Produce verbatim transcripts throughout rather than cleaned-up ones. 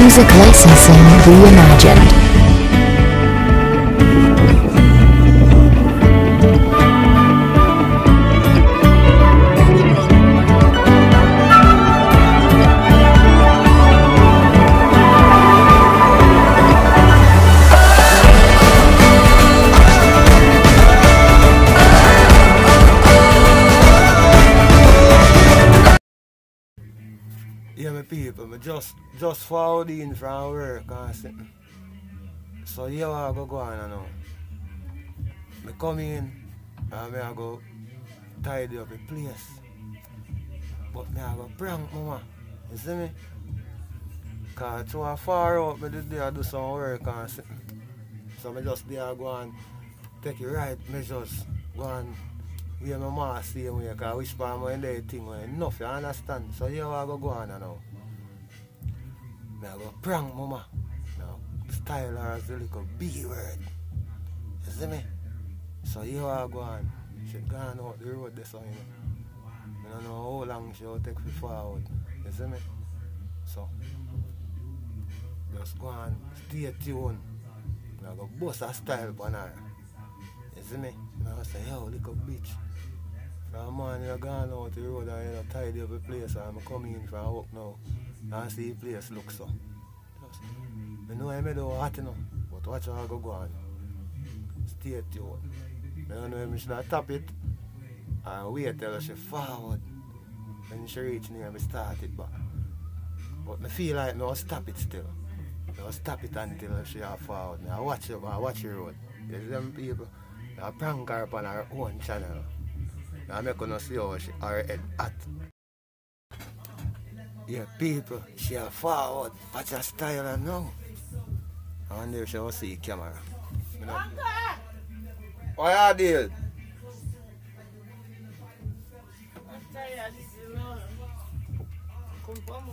Music licensing reimagined. Yeah, my people, me just just forward in from work and something. So here I go go on now. Me come in and me I go tidy up the place. But me I go prank mama. You see me? Cause too far out me did there do some work and something. So me just there go and take the right measures. Go and where my mama see me, cause which part my day thing when enough, you understand? So here I go go on now. Me I go prank mama. Now style her as a little B word. You see me? So here I go on. She gone out the road this one, you know. I don't know how long she'll take me forward. You see me? So just go on, stay tuned. I go bust a style on her. You see me? And I say, yo, little bitch. From morning I gone out the road and you know, tidy up the place and I'm coming in from work now. And see the place look so. Just, I know I made it hot enough, but watch how I go go on. Stay tuned. I don't know if I should tap it and wait till she forward. When she reach near me start it back. But I feel like no stop it still. No stop it until she are forward. I watch it, I watch the road. There's them people. I prank her on her own channel. I make her see how she her head at. Yeah, people, she are forward. Watch her style now. I wonder if she will see the camera. You know? What you deal? I'm tired, you know. Come from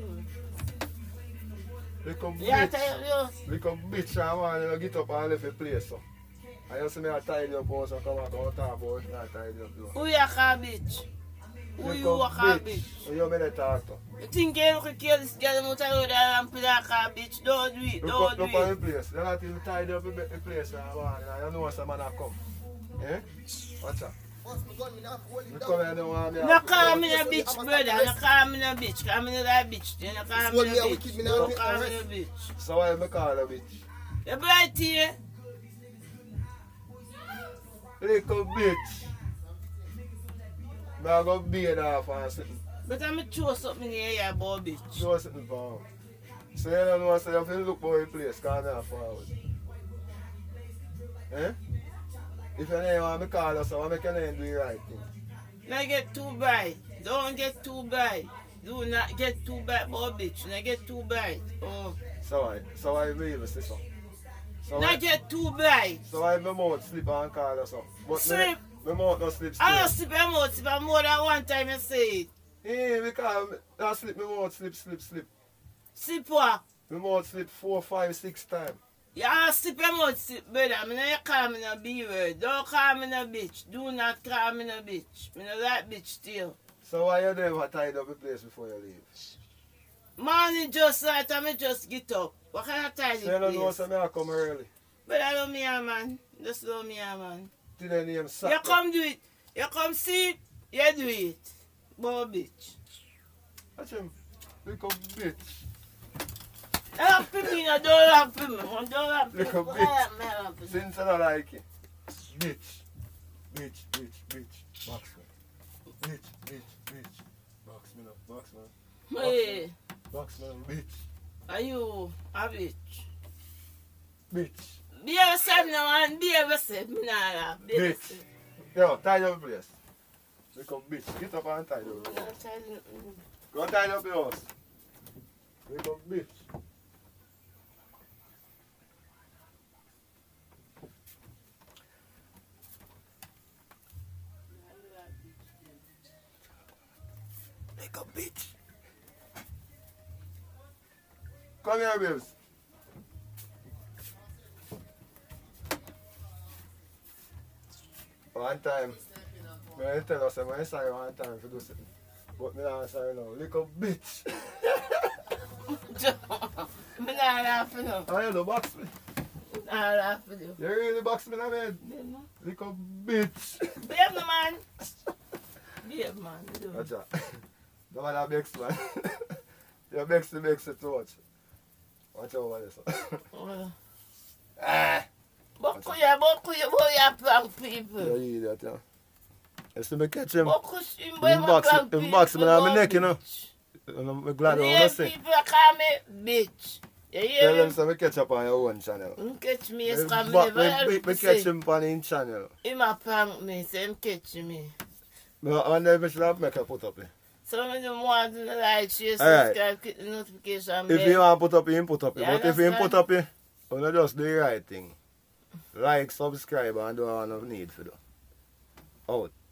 Little yeah, bitch. tired, Little bitch, I want to get up and leave the place. So. I just see me a tidy up house and come out and talk about it and tidy up though. who you a bitch? Who you a bitch? Who you better talk to? You think you can kill this girl out of the road and play a car bitch? Don't do it, Look don't up, do look on the it. place. You're not even tidy up the the place and want and you know some man a come. Eh? Watch out. You come here and want me No call me a bitch, brother. No call me a bitch. Call me a bitch. You no call me a bitch. Don't call me a bitch. So why me call a bitch? You bright here? Little bitch. Me a go beat off and something. But I'm going to throw something in the air about bitch. Show something for her. So you don't know, so you have to look for the place, because I'm not forward. Eh? If you don't want me call us, I want to make your name do the right thing. Don't get too bright. Don't get too bright. Do not get too bright about bitch. Don't get too bright. Oh. So why? So why you believe us, so? So Not get too bright. So why my mouth slip and call us up? But Slip? My mouth don't slip still. I don't slip my mouth slip more than one time you say it. Yeah, because I slip, my mouth slip, slip, slip. Slip what? My mouth slip four, five, six times. Yeah, slip your mouth slip, brother. I mean, you call me no B word. Don't call me no bitch. Do not call me no bitch. I no like bitch still. So why you never tied up the place before you leave? Morning just right, I me just get up. What kind of time So you don't know so I come early. But I love me, a man. Just love me, a man. Did the name Sack? You come do it. You come see it. You do it. Boy, bitch. Watch him. Little bitch. Don't put me, no, don't laugh at me. Don't laugh at me. Little Don't bitch. laugh at me. Since I don't like it. Bitch. Bitch, bitch, bitch. Box man. Bitch, bitch, bitch. Box me up, box man. Hey, Box man, bitch. are you a bitch? Bitch. Be yourself now and be yourself. Me not laugh. Be Bitch. yourself. Yo, tidy up the place. Little bitch. Get up and tidy up the Me place. not tell you nothing. Go and tidy up the house. Little bitch. Little bitch. Come here, babes. One time, I tell us I'm sorry one time for do something. But me not sorry now. Little bitch. Me not laugh no. Oh, you don't box me. Not laugh with you. You really box me in the bed? Babe, man. Little bitch. Babe, no, man. Babe, man. Do. Watch out. Don't want to vex, man. You vex the vex it too much. Watch over this. Oh. Ah! Boku ya, boku ya, boy, ya prank people. You idiot, yeah. You see me catch him? Boku him, boy, Him ma box, prank him people. box me on my neck, you know. bitch. I'm glad I When want you to say. people call me bitch. You Tell hear them me? so we catch up on your own channel. Him catch me, We, yes, cause me ba- never we, help we, you we say. catch him on his channel. Him a prank me, so him catch me. No, I never should have make a put up it. So I don't want to like, share, Alright. subscribe, click the notification If bell. you want to put up it, you put up it. You But if you understand? put up it, you not just do the right thing. Like, subscribe, and do what you need to do. Out.